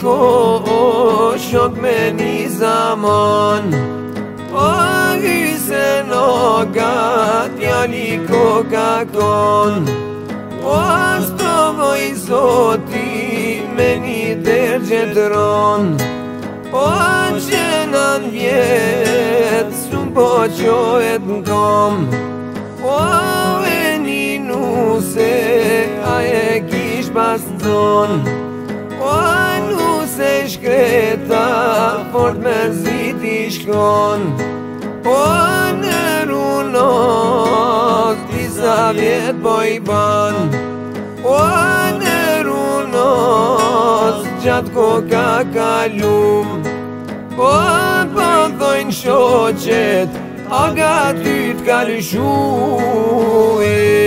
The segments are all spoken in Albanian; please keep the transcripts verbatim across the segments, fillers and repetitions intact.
ko o shok me një zaman. O hyse no gat jali ko ka kon. O astrovoj zoti me një dergjet ron. O që nën vjet s'un po qohet n'kom. O e një nuse a e kish pas n'zon. O nuse shkreta fort mërzit i shkon. O në runot disa vjet po i ban. O në runot gjatë ko ka kalum. O po thojnë shoqet a ga ty t'ka lëshue.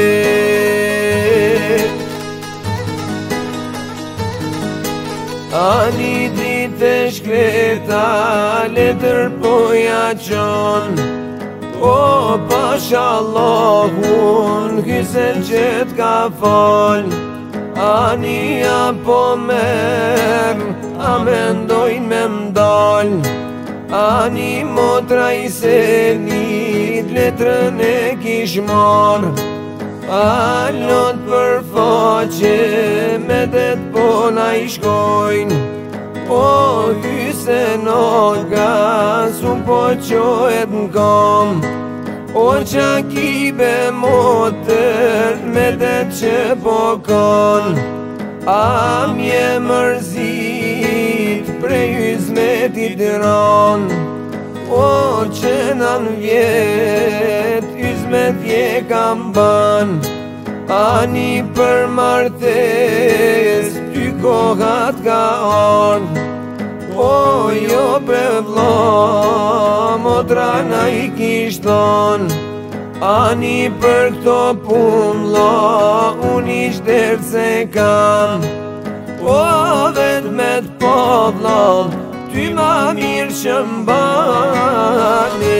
A një ditë e shkreta letër po ja qon. O pashallohun kysen që t'ka fol. A një po merë a mendojnë me mdol. A një motra i senit letrën e kish mor. A lot për faqe me det pona i shkojnë. O hyse noga s'un po qohet n'kom. O qa kibe motër me det që po kon. A mje mërzit prej hizmetit ron. O që nën vjet hizmet je kam ban. A një për martes ty kohat ka ardh. O jo bre vlla motra na i kish thon. A një për këto pun vlla un ish dert se kam. O vet me t'po vlla ty ma mirë që m'bani.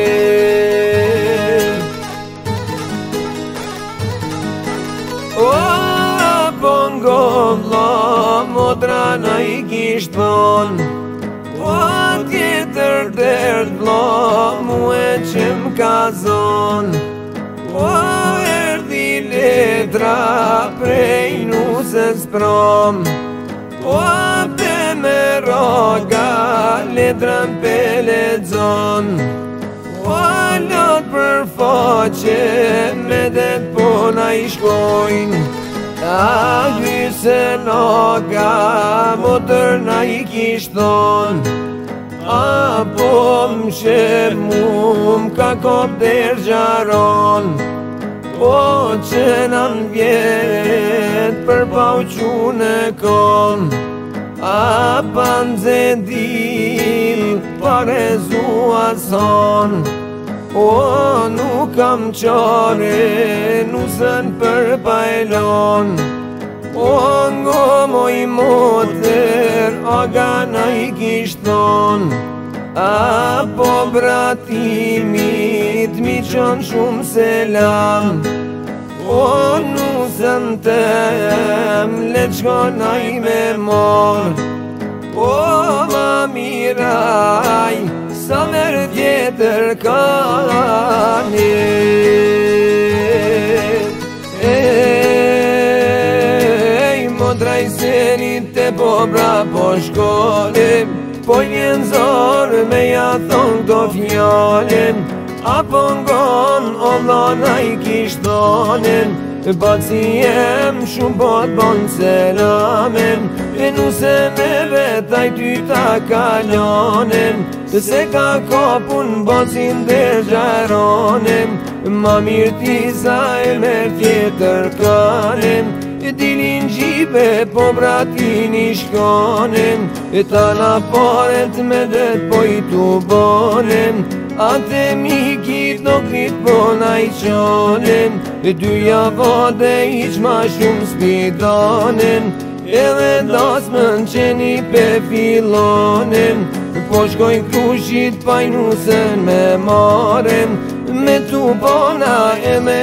O pongo vlla motra na i kish thon. O tjetër dert vlla muhe që m'ka zon. O erdi letra prej nusës prom. O pe me roga letrën pe lexon. O lot për faqe me det pona i shkojnë. A hyse noga motër na i kish thon. A po m'she mu m'ka kop dergjaron. O që nën vjet për pauqun e kom. A panze dil pare zua son. O nuk kam qare nusën për pajlon. O ngo moj motër aga na i kish thon. A po bratimit mi qon shumë selam. O nusën tem le qonaj me mor. O ma miraj sa merë tjetër ka njet. Ej, motra i senit te po bra po shkolim. Po njën zorë me ja thonë këto fjallin. Apo ngon o vlla i kish thonin. Baci jem shumë po t'bon selamin. E nuse me vetaj ty ta kalonin. Se ka kopun bacin dergjaronin. Ma mirë ti sa e mer tjetër kanin. Dilin gjipe po bratin i shkonin. E ta na paret me det po i tu bonin. Ate mikit no krit po na i qonin. E dyja vade iq ma shumë spidonin. Edhe dasmën qeni pe filonin. Po shkojnë krushit pajnusën me marim. Me tu bona e me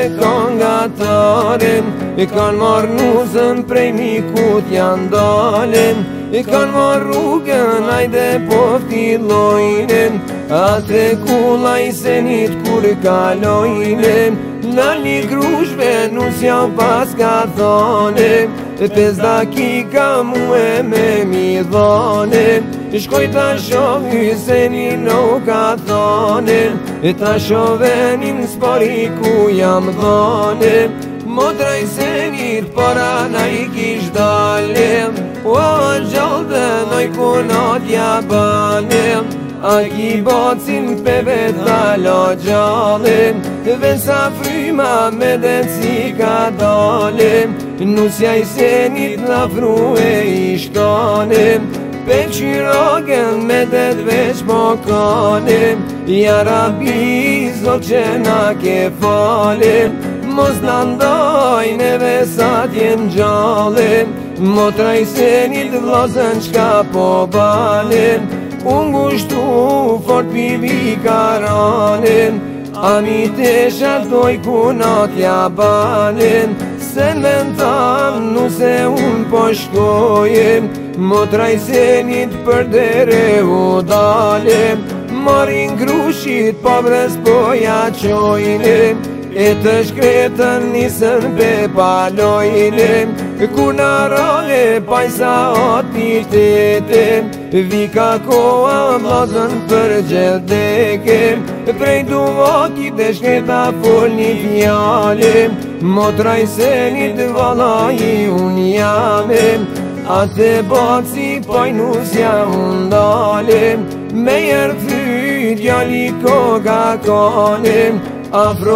kongatarim. E kanë marrë nusën prej mikut janë dalin. E kanë marrë rrugën, ajde po fillojnë, a trekulla i senit kur kalojnë, në një grushve nusja pas ka thone, e pes dakika mu e me mi dhone, shkoj ta shoh Hysenin o ka thone, e ta shovenin spari ku jam dhone, motra i senit para na i kish dale, o gjallë dhe noj kunatja bane, a ki bacin pe veta la gjale, vensa fryma me dhe cika dale, nusja i senit la fru e i shkane, pe qyrogen me dhe dveç po kane, ja rabi zot që na ke fale, mos në ndojnë e vesat jem gjale, motra i senit vlozën qka po balen, unë gushtu fort pibi karanen, a mi tesha doj kunatja banen, se në mentan nuse unë po shkojem, motra i senit për dere u dalem, marin grushit po vres po ja qojne, e të shkretën nisën pe palojnë, ku në rale pajsa ati tete, vika koha vlozën për gjeldeke, prej duvakit e shkreta fol një fjale, motra i senit valahi unë jame, ate baci pajnusja unë dale, me jërë djali koga kane, afro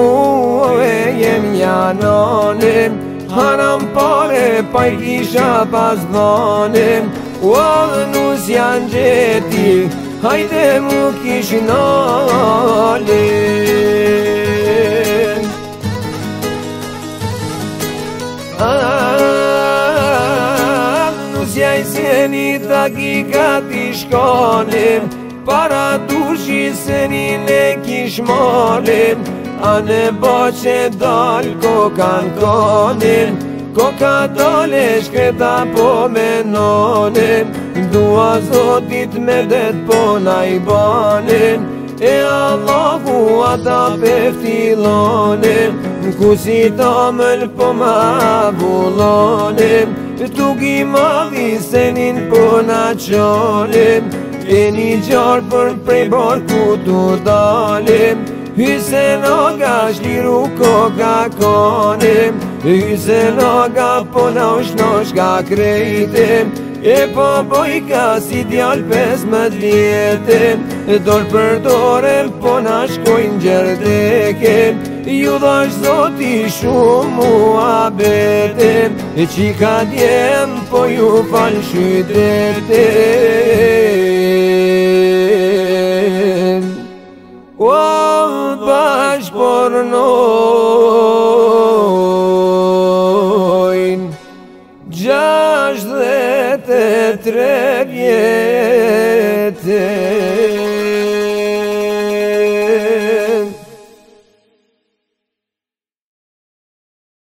u e jem janone, haram pare pa i kisha pas dhane, u adhe nus janë gjeti, hajde mu kish nale. Nusja i senit akikat i shkone, para dushi senin e kish male, a ne boqe dal kokan konin, koka dole shkreta po menone, dua zotit me det po na i banen, e Allahu ata peftilone, ku si tamël po ma vullone, tugi madhi senin po na qone, e një gjarë për prej barku tu dalim, Hysen aga shliru koka konim, Hysen aga po na ushnosh ka krejtim, e po bojka si djall pesmet vjetim, dorë për dorem po na shkojnë gjerdekim, ju dhash zoti shumë mua betim, e qika djem po ju falë shydetim. O bash pornojnë gjashdhet e tre vjetë.